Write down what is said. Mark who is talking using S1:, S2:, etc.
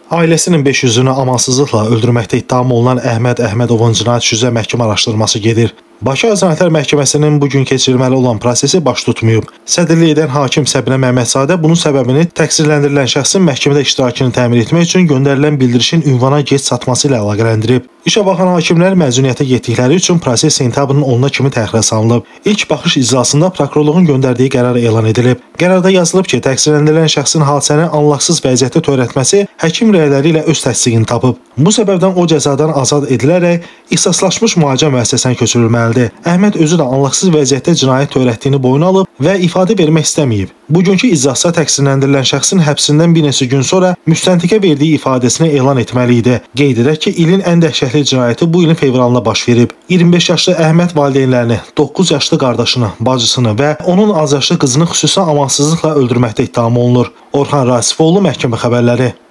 S1: Ailəsinin 500-ünü amansızlıqla öldürməkdə ittiham olunan Əhməd Əhmədovun cinayət işi üzrə məhkəmə araşdırması gedir. Bakı Cinayətlər Məhkəməsinin bugün keçirilməli olan prosesi baş tutmayıb. Sədrlik edən hakim Səbinə Məmmədzadə bunun səbəbini təqsirləndirilən şəxsin məhkəmədə iştirakını təmin etmək üçün göndərilən bildirişin ünvana gec çatması ilə əlaqələndirib. İşə baxan hakimlər məzuniyyətə getdikləri üçün proses sentyabrın 10-na kimi təxirə salınıb. İlk baxış iclasında prokurorluğun göndərdiyi qərar elan edilib. Qərarda yazılıb ki, təqsirləndirilən şəxsin hadisəni anlaqsız vəziyyətdə törətməsi həkim rəyləri ilə öz təsdiqini tapıb. Bu səbəbdən o cəzadan azad edilərək ixtisaslaşmış müalicə müəssisəsinə köçürülməlidir. Əhməd özü də anlaqsız vəziyyətdə cinayət törətdiyini boyuna alıb və ifadə vermək istəməyib. Bugünkü iclasda təqsirləndirilən şəxsin həbsindən bir neçə gün sonra müstəntiqə verdiyi ifadəsini elan etməli idi. Qeyd edək ki, ilin ən dəhşətli cinayəti bu ilin fevralında baş verib. 25 yaşlı Əhməd valideynlərini, 9 yaşlı qardaşını, bacısını və onun az yaşlı qızını xüsusi amansızlıqla öldürməkdə ittiham olunur. Orxan Rasifoğlu, məhkəmə xəbərləri.